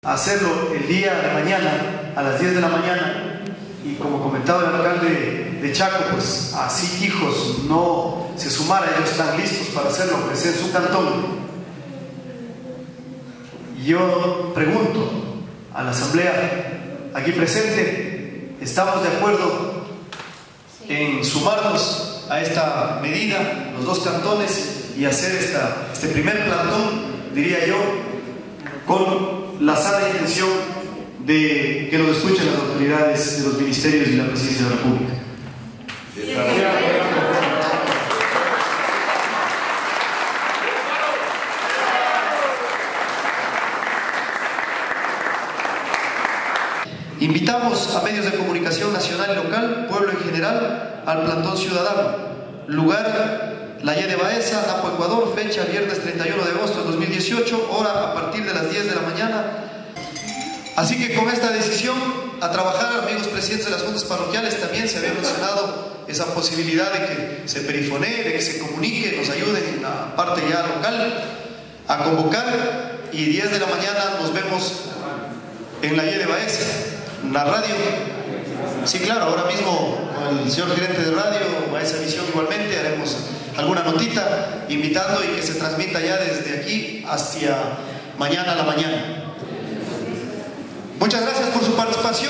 hacerlo el día de mañana a las 10 de la mañana, y como comentaba el alcalde de Chaco, pues así Quijos no se sumara, ellos están listos para hacerlo, aunque sea en su cantón. Yo pregunto a la asamblea aquí presente, ¿estamos de acuerdo en sumarnos a esta medida, los dos cantones, y hacer este primer plantón, diría yo, con la sana intención de que nos escuchen las autoridades de los ministerios y la presidencia de la República? Invitamos a medios de comunicación nacional y local, pueblo en general, al plantón ciudadano. Lugar: La Y de Baeza, Napo, Ecuador. Fecha: viernes 31 de agosto de 2018. Hora: a partir de las 10 de la mañana. Así que con esta decisión, a trabajar, amigos presidentes de las juntas parroquiales. También se había mencionado esa posibilidad de que se perifonee, de que se comunique, nos ayuden en la parte ya local a convocar. Y 10 de la mañana nos vemos en La Y de Baeza. La radio, sí, claro, ahora mismo con el señor gerente de radio, a esa emisión igualmente haremos alguna notita invitando, y que se transmita ya desde aquí hacia mañana a la mañana. Muchas gracias por su participación.